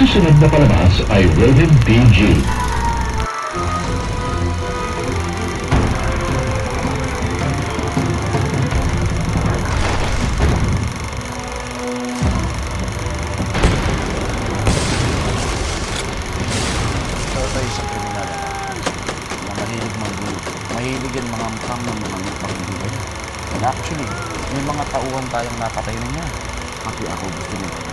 susunod na palabas ay Rated PG. Mahilig yan mga mukhang ng mga pagbibigan. And actually, may mga tauhan tayong napatay na niya. Pati ako gusto niya.